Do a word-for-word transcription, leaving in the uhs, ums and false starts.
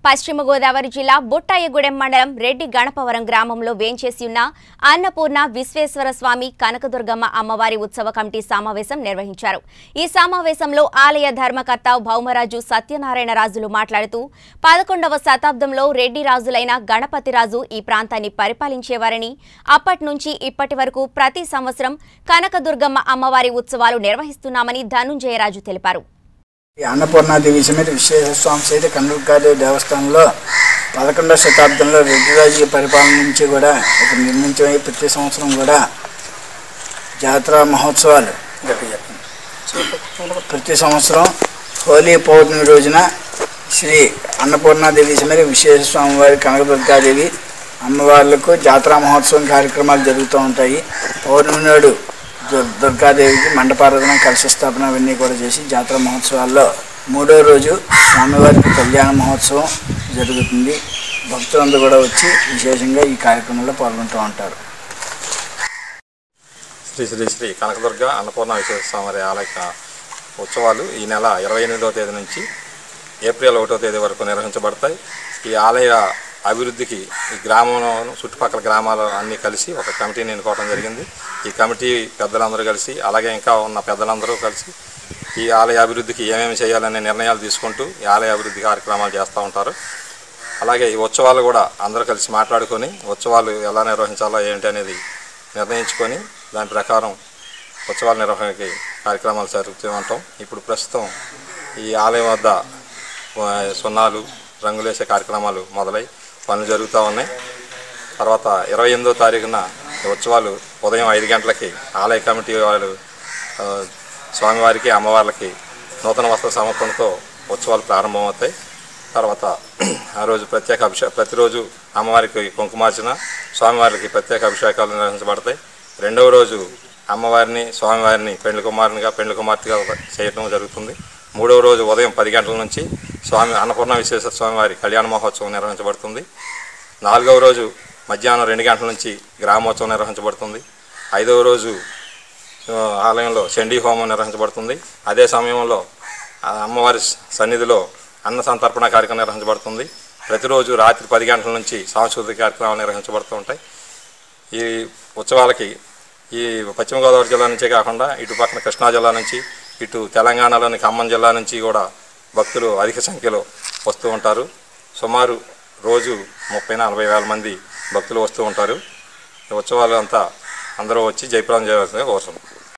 పశ్చిమ గోదావరి జిల్లా బుట్టాయగూడెం మండలం రెడ్డి గణపవరం గ్రామంలో వేంచేసి ఉన్న అన్నపూర్ణ విశ్వేశ్వర స్వామి కనకదుర్గమ్మ అమ్మవారి ఉత్సవ కమిటీ సమావేశం నిర్వహించారు. ఈ సమావేశంలో ఆలయ ధర్మకర్త భౌమరాజు సత్యనారాయణ రాజులు మాట్లాడుతూ పదకొండవ శతాబ్దంలో రెడ్డి రాజులైన గణపతి రాజు ఈ ప్రాంతాన్ని పరిపాలించేవారని, అప్పటి నుంచి ఇప్పటి వరకు ప్రతి సంవత్సరం కనకదుర్గమ్మ అమ్మవారి ఉత్సవాలు నిర్వహిస్తున్నామని ధనుంజయరాజు తెలిపారు. అన్నపూర్ణాదేవి సమేత విశ్వేశ్వర స్వామి సహిత కనకదుర్గాదేవి దేవస్థానంలో పదకొండవ శతాబ్దంలో రెడ్డిరాజుల పరిపాలన నుంచి కూడా ఇక్కడ నిర్మించే ప్రతి సంవత్సరం కూడా జాతర మహోత్సవాలు ప్రతి సంవత్సరం హోలీ పౌర్ణమి రోజున శ్రీ అన్నపూర్ణాదేవి సమేత విశ్వేశ్వర స్వామి వారి కనకదుర్గాదేవి అమ్మవార్లకు జాతర మహోత్సవం కార్యక్రమాలు జరుగుతూ ఉంటాయి. పౌర్ణమి నాడు దుర్గాదేవికి మండపారాధన, కలశ స్థాపన అవన్నీ కూడా చేసి జాతర మహోత్సవాల్లో మూడో రోజు స్వామివారికి కళ్యాణ మహోత్సవం జరుగుతుంది. భక్తులందరూ కూడా వచ్చి విశేషంగా ఈ కార్యక్రమంలో పాల్గొంటూ ఉంటారు. శ్రీ శ్రీ శ్రీ కనకదుర్గ అన్నపూర్ణ విశ్వేశ్వర స్వామి ఆలయ ఉత్సవాలు ఈ నెల ఇరవై ఎనిమిదవ తేదీ నుంచి ఏప్రిల్ ఒకటో తేదీ వరకు నిర్వహించబడతాయి. ఈ ఆలయ అభివృద్ధికి ఈ గ్రామంలో చుట్టుపక్కల గ్రామాలు అన్నీ కలిసి ఒక కమిటీని ఎన్నుకోవడం జరిగింది. ఈ కమిటీ పెద్దలందరూ కలిసి, అలాగే ఇంకా ఉన్న పెద్దలందరూ కలిసి ఈ ఆలయ అభివృద్ధికి ఏమేమి చేయాలనే నిర్ణయాలు తీసుకుంటూ ఈ ఆలయ అభివృద్ధి కార్యక్రమాలు చేస్తూ ఉంటారు. అలాగే ఈ ఉత్సవాలు కూడా అందరూ కలిసి మాట్లాడుకొని ఉత్సవాలు ఎలా నిర్వహించాలో ఏంటి అనేది నిర్ణయించుకొని దాని ప్రకారం ఉత్సవాల నిర్వహణకి కార్యక్రమాలు జరుగుతూ ఉంటాం. ఇప్పుడు ప్రస్తుతం ఈ ఆలయం వద్ద సున్నాలు, రంగులేసే కార్యక్రమాలు మొదలై పనులు జరుగుతూ ఉన్నాయి. తర్వాత ఇరవై ఎనిమిదో తారీఖున ఉత్సవాలు ఉదయం ఐదు గంటలకి ఆలయ కమిటీ వాళ్ళు స్వామివారికి, అమ్మవార్లకి నూతన వస్త్ర సమర్పణతో ఉత్సవాలు ప్రారంభమవుతాయి. తర్వాత ఆ రోజు ప్రత్యేక అభిషేక ప్రతిరోజు అమ్మవారికి కుంకుమార్చన, స్వామివారికి ప్రత్యేక అభిషేకాలు నిర్వహించబడతాయి. రెండవ రోజు అమ్మవారిని, స్వామివారిని పెండ్లి కుమారునిగా, పెండ్లి కుమార్తెగా చేయడం జరుగుతుంది. మూడవ రోజు ఉదయం పది గంటల నుంచి స్వామి అన్నపూర్ణ విశ్వేశ్వర స్వామి వారి కళ్యాణ మహోత్సవం నిర్వహించబడుతుంది. నాలుగవ రోజు మధ్యాహ్నం రెండు గంటల నుంచి గ్రామోత్సవం నిర్వహించబడుతుంది. ఐదవ రోజు ఆలయంలో చండీ హోమం నిర్వహించబడుతుంది. అదే సమయంలో అమ్మవారి సన్నిధిలో అన్న సంతర్పణ కార్యక్రమం నిర్వహించబడుతుంది. ప్రతిరోజు రాత్రి పది గంటల నుంచి సాంస్కృతిక కార్యక్రమాలు నిర్వహించబడుతూ ఉంటాయి. ఈ ఉత్సవాలకి ఈ పశ్చిమ గోదావరి జిల్లా నుంచే కాకుండా ఇటు పక్కన కృష్ణా జిల్లా నుంచి, ఇటు తెలంగాణలోని ఖమ్మం జిల్లా నుంచి కూడా భక్తులు అధిక సంఖ్యలో వస్తూ ఉంటారు. సుమారు రోజు ముప్పై నలభై వేల మంది భక్తులు వస్తూ ఉంటారు. ఉత్సవాలు అంతా అందరూ వచ్చి జయప్రదం చేయవలసిందిగా కోరుతున్నాం.